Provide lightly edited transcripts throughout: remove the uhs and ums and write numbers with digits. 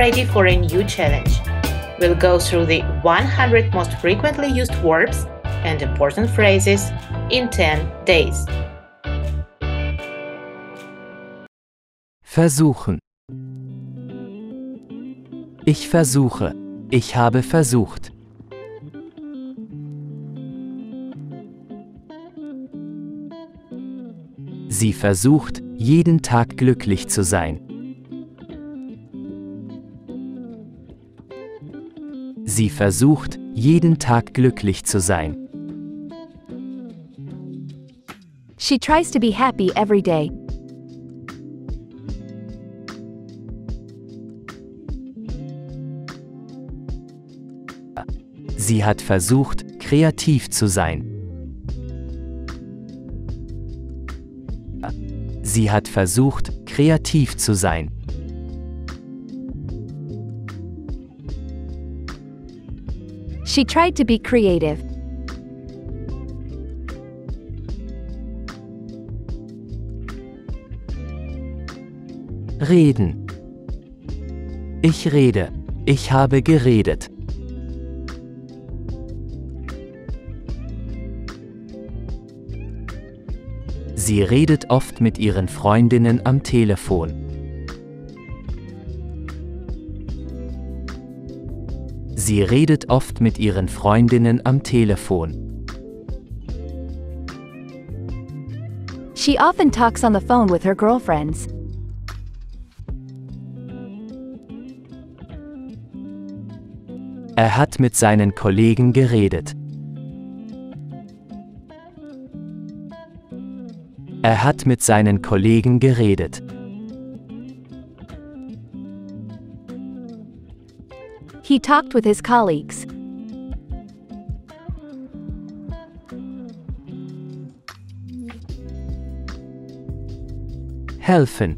ready for a new challenge. We'll go through the 100 most frequently used verbs and important phrases in 10 days. Versuchen. Ich versuche. Ich habe versucht. Sie versucht, jeden Tag glücklich zu sein. Sie versucht, jeden Tag glücklich zu sein. She tries to be happy every day. Sie hat versucht, kreativ zu sein. Sie hat versucht, kreativ zu sein. She tried to be creative. Reden. Ich rede. Ich habe geredet. Sie redet oft mit ihren Freundinnen am Telefon. Sie redet oft mit ihren Freundinnen am Telefon. She often talks on the phone with her girlfriends. Er hat mit seinen Kollegen geredet. Er hat mit seinen Kollegen geredet. He talked with his colleagues. Helfen.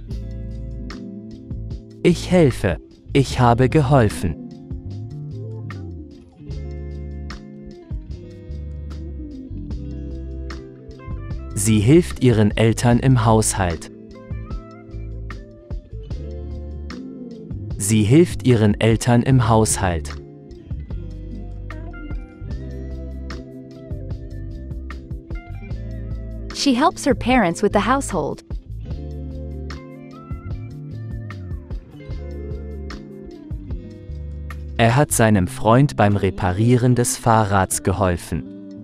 Ich helfe. Ich habe geholfen. Sie hilft ihren Eltern im Haushalt. Sie hilft ihren Eltern im Haushalt. She helps her parents with the household. Er hat seinem Freund beim Reparieren des Fahrrads geholfen.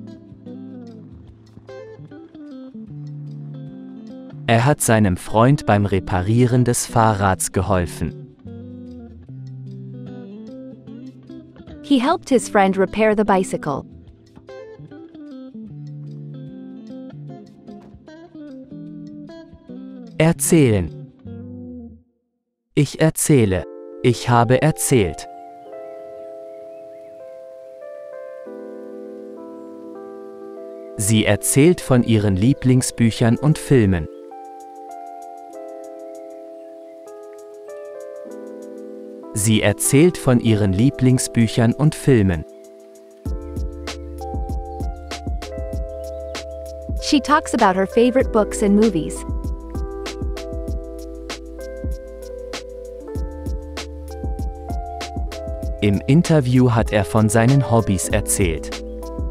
Er hat seinem Freund beim Reparieren des Fahrrads geholfen. He helped his friend repair the bicycle. Erzählen. Ich erzähle. Ich habe erzählt. Sie erzählt von ihren Lieblingsbüchern und Filmen. Sie erzählt von ihren Lieblingsbüchern und Filmen. She talks about her favorite books and movies. Im Interview hat er von seinen Hobbys erzählt.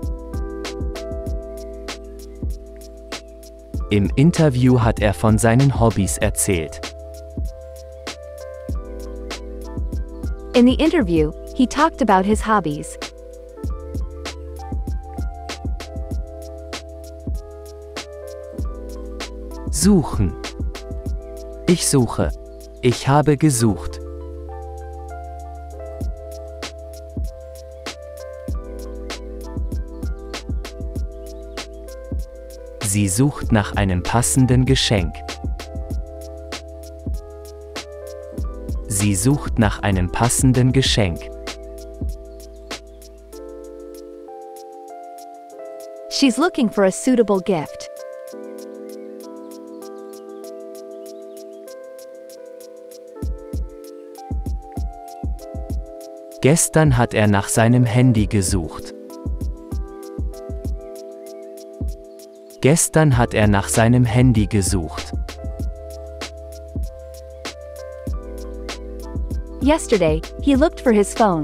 Im Interview hat er von seinen Hobbys erzählt. In the interview, he talked about his hobbies. Suchen. Ich suche. Ich habe gesucht. Sie sucht nach einem passenden Geschenk. Sie sucht nach einem passenden Geschenk. She's looking for a suitable gift. Gestern hat er nach seinem Handy gesucht. Gestern hat er nach seinem Handy gesucht. Yesterday, he looked for his phone.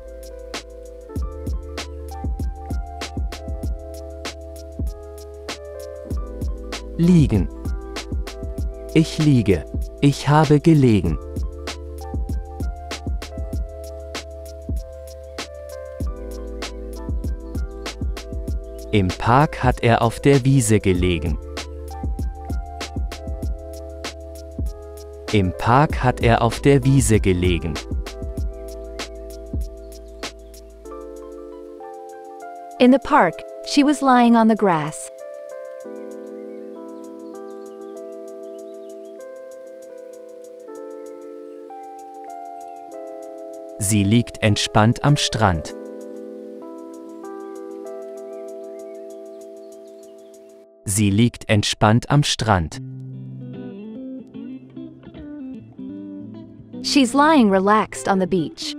Liegen. Ich liege. Ich habe gelegen. Im Park hat er auf der Wiese gelegen. Im Park hat er auf der Wiese gelegen. In the park, she was lying on the grass. Sie liegt entspannt am Strand. Sie liegt entspannt am Strand. She's lying relaxed on the beach.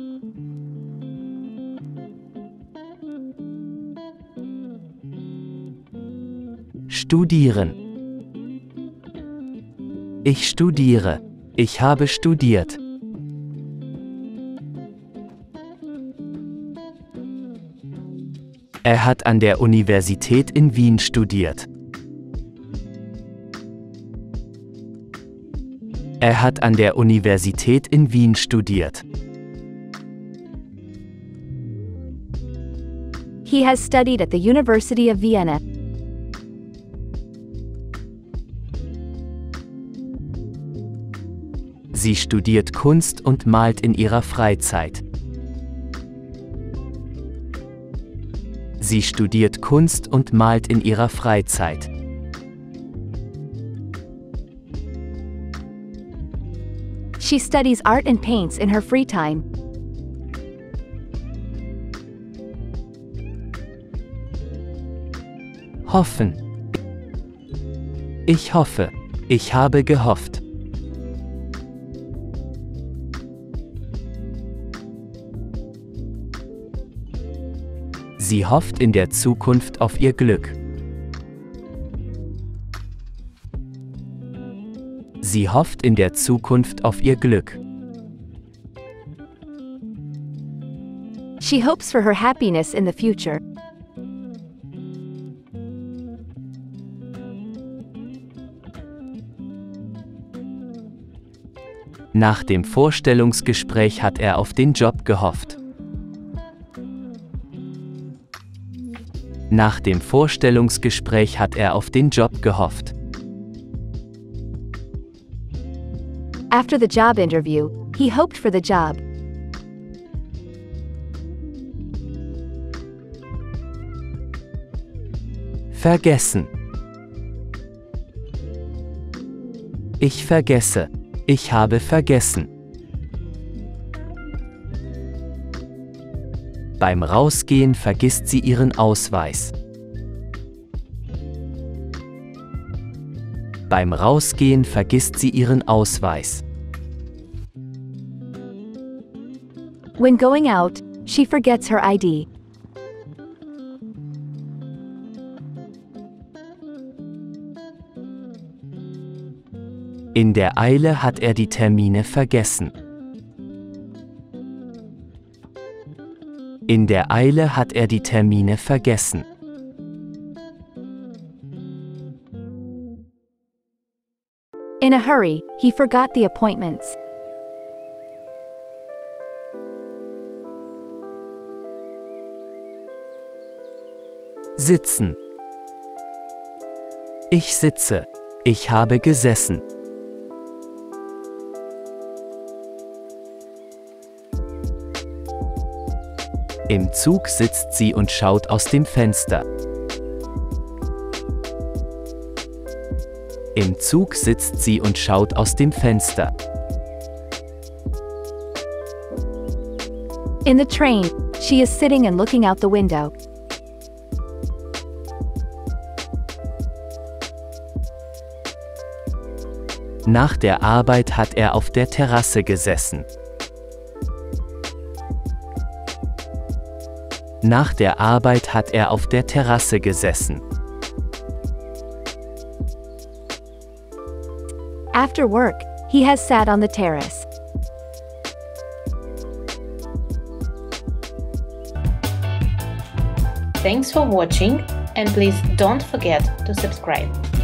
Studieren. Ich studiere. Ich habe studiert. Er hat an der Universität in Wien studiert. Er hat an der Universität in Wien studiert. He has studied at the University of Vienna. Sie studiert Kunst und malt in ihrer Freizeit. Sie studiert Kunst und malt in ihrer Freizeit. She studies art and paints in her free time. Hoffen. Ich hoffe. Ich habe gehofft. Sie hofft in der Zukunft auf ihr Glück. Sie hofft in der Zukunft auf ihr Glück. She hopes for her happiness in the future. Nach dem Vorstellungsgespräch hat er auf den Job gehofft. Nach dem Vorstellungsgespräch hat er auf den Job gehofft. After the job interview, he hoped for the job. Vergessen. Ich vergesse. Ich habe vergessen. Beim Rausgehen vergisst sie ihren Ausweis. Beim Rausgehen vergisst sie ihren Ausweis. When going out, she forgets her ID. In der Eile hat er die Termine vergessen. In der Eile hat er die Termine vergessen. In a hurry, he forgot the appointments. Sitzen. Ich sitze. Ich habe gesessen. Im Zug sitzt sie und schaut aus dem Fenster. Im Zug sitzt sie und schaut aus dem Fenster. In the train, she is sitting and looking out the window. Nach der Arbeit hat er auf der Terrasse gesessen. Nach der Arbeit hat er auf der Terrasse gesessen. After work, he has sat on the terrace. Thanks for watching and please don't forget to subscribe.